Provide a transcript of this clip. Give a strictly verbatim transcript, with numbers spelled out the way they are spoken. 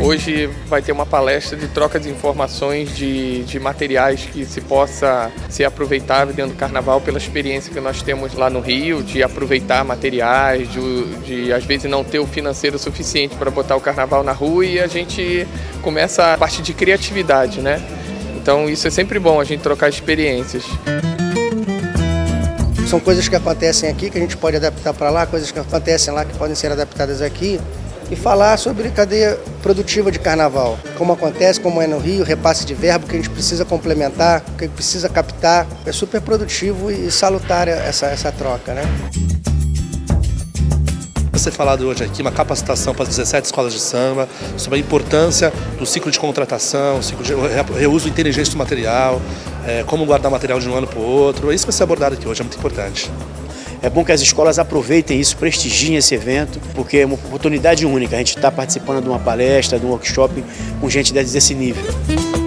Hoje vai ter uma palestra de troca de informações de, de materiais que se possa ser aproveitável dentro do carnaval pela experiência que nós temos lá no Rio, de aproveitar materiais, de, de às vezes não ter o financeiro suficiente para botar o carnaval na rua, e a gente começa a parte de criatividade, né? Então isso é sempre bom, a gente trocar experiências. São coisas que acontecem aqui, que a gente pode adaptar para lá, coisas que acontecem lá que podem ser adaptadas aqui, e falar sobre cadeia produtiva de carnaval. Como acontece, como é no Rio, repasse de verbo que a gente precisa complementar, que precisa captar. É super produtivo e salutar essa, essa troca, né? Vai ser falado hoje aqui uma capacitação para as dezessete escolas de samba sobre a importância do ciclo de contratação, ciclo de reuso inteligente do material, é, como guardar material de um ano para o outro. Isso vai ser abordado aqui hoje, é muito importante. É bom que as escolas aproveitem isso, prestigiem esse evento, porque é uma oportunidade única. A gente está participando de uma palestra, de um workshop com gente desse nível.